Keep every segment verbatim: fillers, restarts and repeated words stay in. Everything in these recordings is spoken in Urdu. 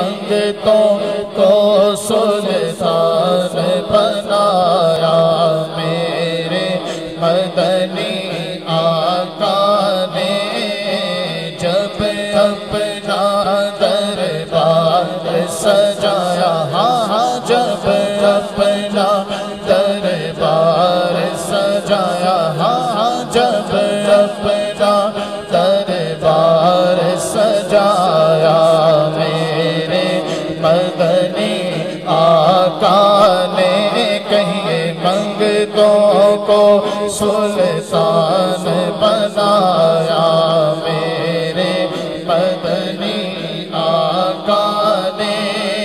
منگتوں کو سلطان بنایا میرے مدنی آقا نے جب اپنا دربار سجایا ہاں ہاں جب اپنا دربار سجایا ہاں ہاں جب اپنا دربار سجایا میرے مدنی آقا نے کہیں منگتوں کو سلطان بنایا میرے مدنی آقا نے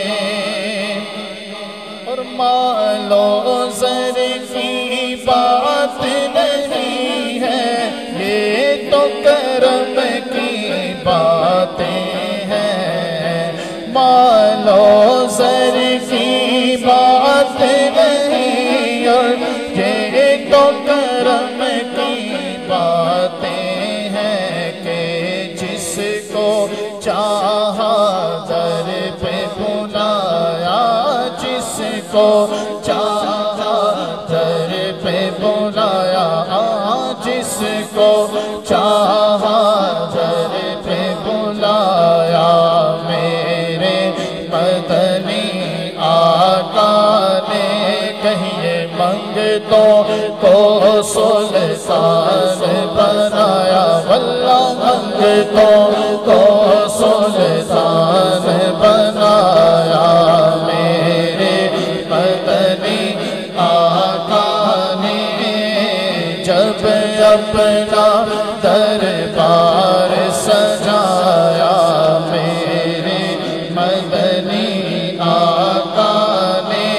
اور مال و زر کی بات نہیں ہے یہ تو کرم کی باتیں ہیں مال و زر کی بات نہیں اور یہ تو کرم کی باتیں ہیں کہ جس کو چاہا در پہ بلایا جس کو چاہا در پہ بلایا جس کو چاہا در پہ بلایا میرے مدنی آقا نے کہیں منگتوں کو سلطان بنایا واللہ منگتوں کو سلطان بنایا میرے مدنی آقا نے جب اپنا دربار سجایا میرے مدنی آقا نے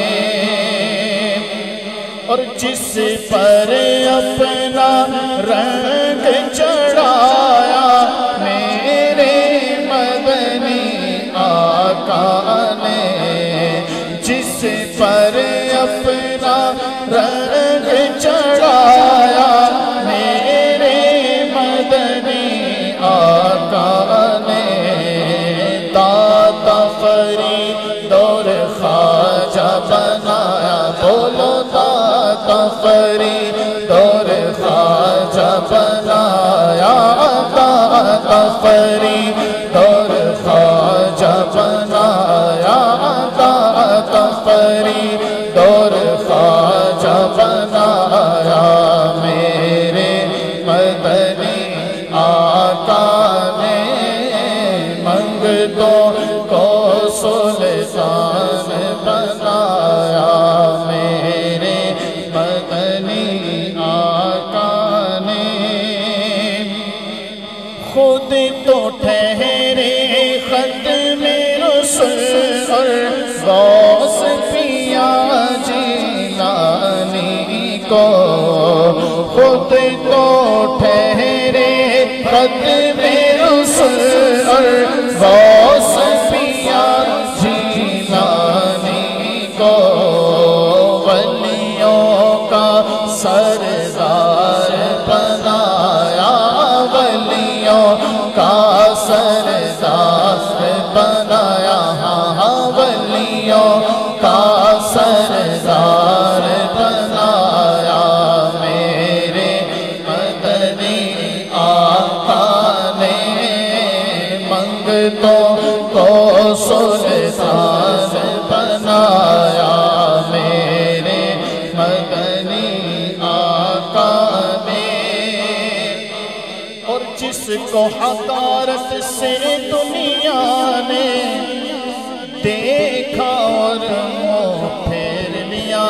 اور جس پر اپنا رنگ چڑھایا میرے مدنی آقا نے جس پر اپنا رنگ چڑھایا میرے مدنی آقا نے داتا فرید اور خواجہ بنایا بولو داتا فرید اور خواجہ بنایا داتا فرید اور خواجہ بنایا داتا فرید اور خواجہ بنایا میرے مدنی آقا نے منگتوں کو سلطان بنایا میرے مدنی آقا نے خود تو ٹھہرے ختم رسول اور غوث پیا جیلانی کو خود تو ٹھہرے ختم رسول اور غوث پیا جیلانی کو ولیوں کا سردار بنایا ولیوں کا سردار بنایا ہاں ہاں ولیوں کا سردار بنایا میرے مدنی آقا نے منگتوں کو سلطان بنایا میرے مدنی آقا نے اور جس کو حقارت سے دنیا نے دیکھا اور منہ پھیر لیا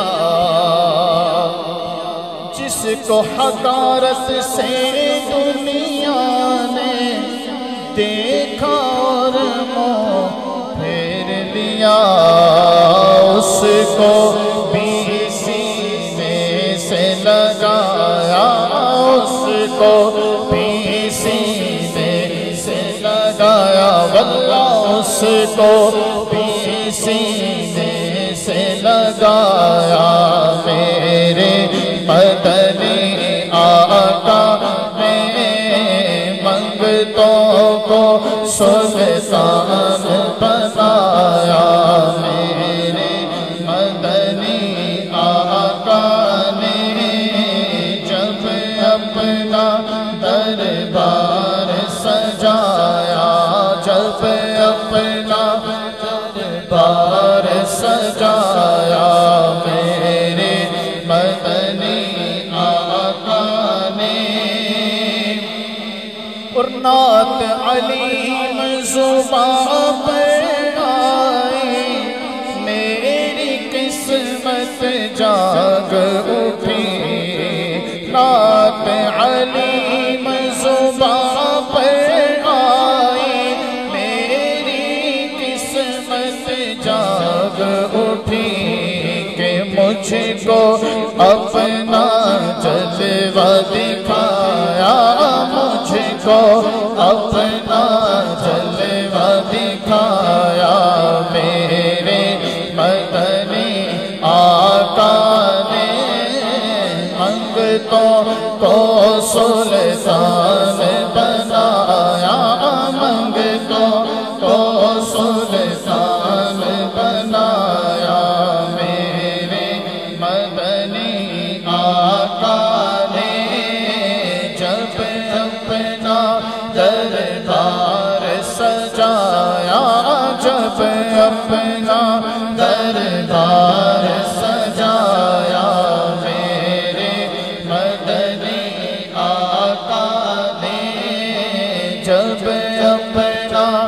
جس کو حقارت سے دنیا نے دیکھا اور منہ پھیر لیا اس کو بھی سینے سے لگایا اس کو بھی سینے سے لگایا واللہ اس کو بھی سینے سے لگایا میرے مدنی آقا نے منگتوں کو سلطان بنایا اپنا دربار سجایا میرے مدنی آقا نے، اور نعت علیم زباں پر آئی میری قسمت جاگ اٹھی، نعت علیم زباں پر آئی میری قسمت جاگ اٹھی، کہ مجھ کو اپنا جلوہ دکھایا، مجھ کو اپنا جلوہ دکھایا میرے مدنی آقا نے، منگتوں کو سلطان بنایا، منگتوں کو سلطان بنایا میرے مدنی آقا نے، جب اپنا دربار سجایا، جب اپنا دربار سجایا میرے مدنی آقا نے، جب اپنا